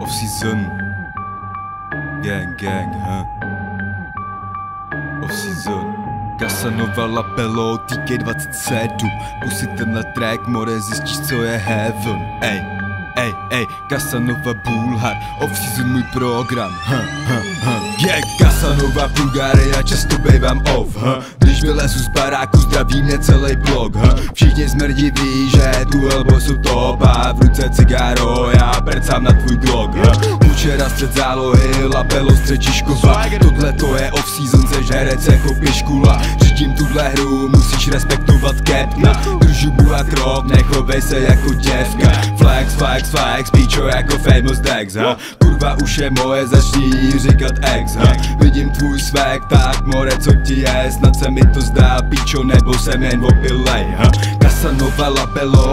Off-season. Gang, Off-season. Casanova, Labello, TK27. Pusy tenhle track, more zjistíš, co je heaven. Ej, Casanova, Bulhar, off-season můj program. Yeah, Casanova, Bulgaria, často bejvám off. Když vylezu z baráku, zdraví mě celý blok. Všichni smrdí ví, že tu elbow jsou top a v ruce cigáro, já percám na tvůj Glock. Včera střed zálohy, Labello, střed Žižkova. Tohle to je off-season, seš herec jako Piškula. Řídím tuhle hru, musíš respektovat capna. Držu a krok, nechovej se jako děvka. Flex, píčo jako famous Dex, kurva už je moje, začni říkat ex, vidím tvůj swag, tak more, co ti je, snad se mi to zdá, píčo, nebo jsem jen opilej, Casanova, Labello,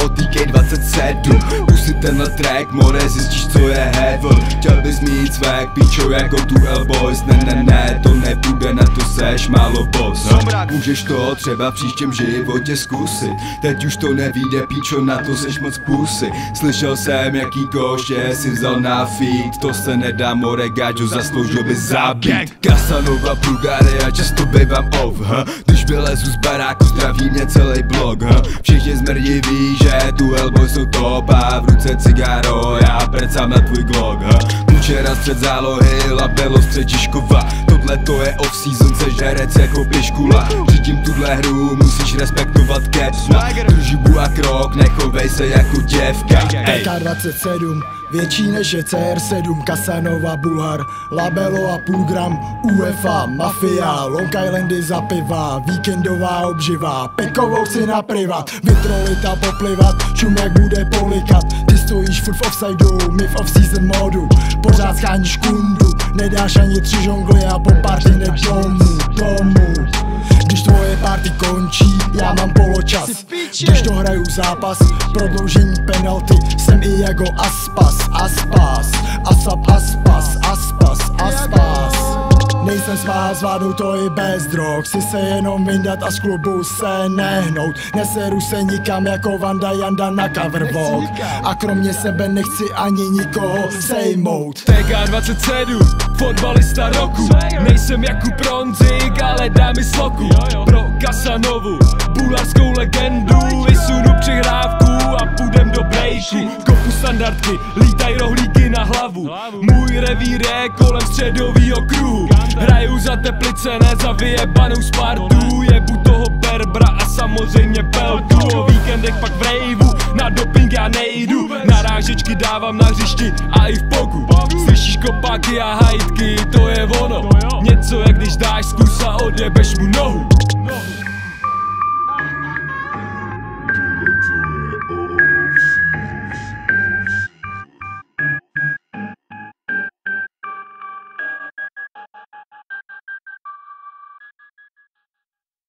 TK27, pusy tenhle track, more, zjistíš, co je heaven. Chtěl bys mít swag, píčo, jako tu L-Boys, ne, to nepůjde, na to seš málo boss, můžeš to třeba v příštím životě zkusit, teď už to nevíde, píčo, na to seš moc pusy. Slyšel jsem, jaký koště si vzal na feed, to se nedá, more, gáďo, zasloužil by zabít. Casanova, Bulgaria, často bejvám off, když vylezu z baráku, zdraví mě celý blok, všichni zmrdí ví, že tu elbow jsou top a v ruce cigáro, já percám na tvůj Glock. Včera střed zálohy, Labello, střed Žižkova. Tohle to je off-season, seš herec jako Piškula. Řídím tuhle hru, musíš respektovat capna. Držbu a krok, nechovej se jako děvka. TK27, větší než je CR7, Casanova, Bulhar, Labello a půl gram, UEFA, Mafia, Long Islandy za piva, víkendová obživa, pekovou si na privat, vytrolit a poplivat, šum jak bude polikat, ty stojíš furt v offsideu, my v off-season modu, pořád scháníš kundu, nedáš ani 3 žongly a po party jdeš domů. Když tvoje party končí, já mám poločas. Když to hraju zápas, prodloužení penalty, jsem i jako Aspas. Nejsem svá, zvládnu to i bez drog, chci se jenom vyndat a z klubu se nehnout. Neseru se nikam jako Vanda Janda na cover Vogue. A kromě sebe nechci ani nikoho sejmout. TK27, fotbalista roku, nejsem jako Bronzik, ale dá mi sloku. Pro Casanovu, bulharskou legendu, vysunu přihrávku a půjdem do breaku. Kopu standardky, lítaj rohlíky na hlavu, můj revír je kolem středovýho kruhu. Hraju za Teplice, ne za vyjebanou Spartu, jebu toho Berbra a samozřejmě Beltu. O víkendech pak v rejvu, na doping já nejdu, narážečky dávám na hřišti a i v poku. Slyšíš kopáky a hajtky, to je ono, něco jak když dáš zkus a odjebeš mu nohu.